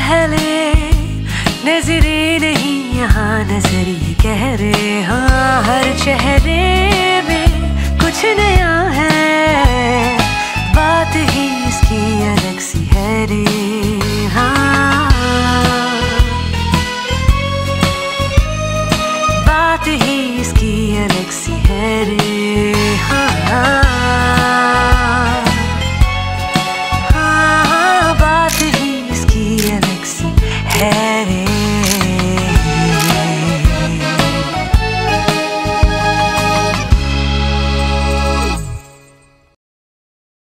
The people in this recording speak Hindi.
पहले नजरे नहीं यहाँ नजरिए कह रहे, हाँ हर चेहरे में कुछ नया